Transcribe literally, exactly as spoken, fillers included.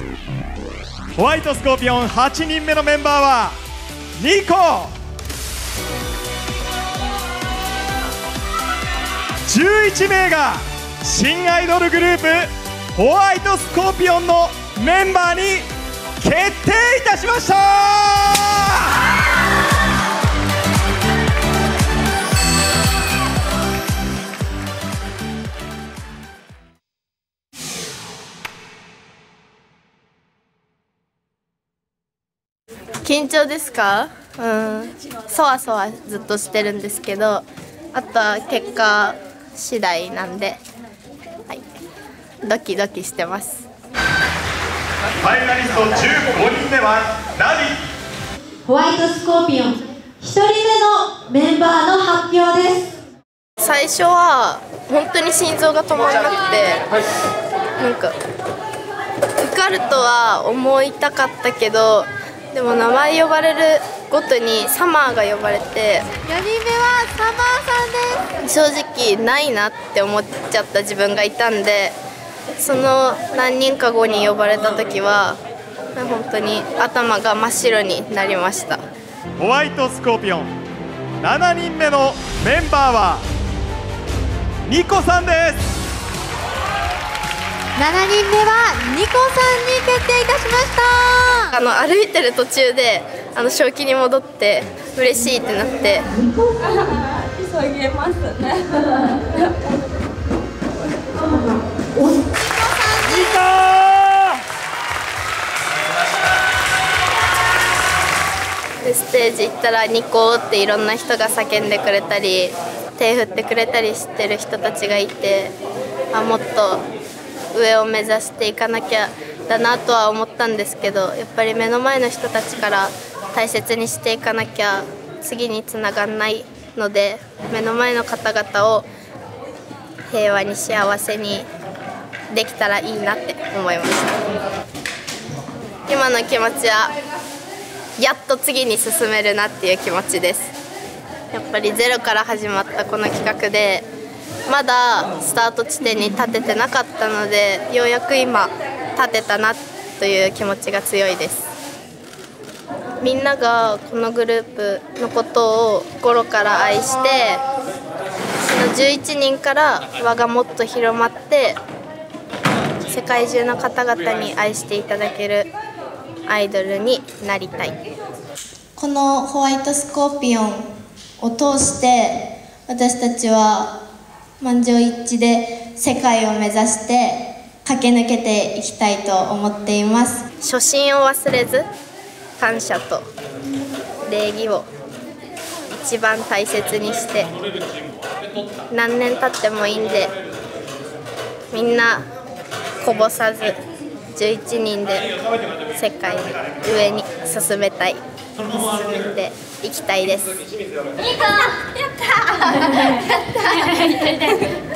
ホワイトスコーピオンはちにんめのメンバーはニコ、じゅういちめいが新アイドルグループホワイトスコーピオンのメンバーに決定いたしました。 緊張ですか？うん、そわそわずっとしてるんですけど、あとは結果次第なんで、はい、ドキドキしてます。 ファイナリストじゅうごにんめは何？ ホワイトスコーピオンひとりめのメンバーの発表です。 最初は本当に心臓が止まらなくて、なんか受かるとは思いたかったけど、でも名前呼ばれるごとにサマーが呼ばれて、よにんめはサマーさんです。正直ないなって思っちゃった自分がいたんで、その何人か後に呼ばれた時は本当に頭が真っ白になりました。 ホワイトスコーピオンしちにんめのメンバーはニコさんです。 しちにんめはニコさんに決定いたしました。 あの歩いてる途中であの正気に戻って嬉しいってなって、 急げますね。 でステージ行ったらニコっていろんな人が叫んでくれたり手振ってくれたりしてる人たちがいて、あもっと上を目指していかなきゃだなとは思ったんですけど、やっぱり目の前の人たちから大切にしていかなきゃ次につながんないので、目の前の方々を平和に幸せにできたらいいなって思いました。今の気持ちはやっと次に進めるなっていう気持ちです。やっぱりゼロから始まったこの企画でまだスタート地点に立ててなかったので、ようやく今立てたなという気持ちが強いです。みんながこのグループのことを心から愛して、そのじゅういちにんから輪がもっと広まって世界中の方々に愛していただけるアイドルになりたい。 このホワイトスコーピオンを通して私たちは満場一致で世界を目指して駆け抜けていきたいと思っています。 初心を忘れず感謝と礼儀を一番大切にして、何年経ってもいいんでみんなこぼさずじゅういちにんで世界に上に進めたい、進んでいきたいです。いいかやったーやったー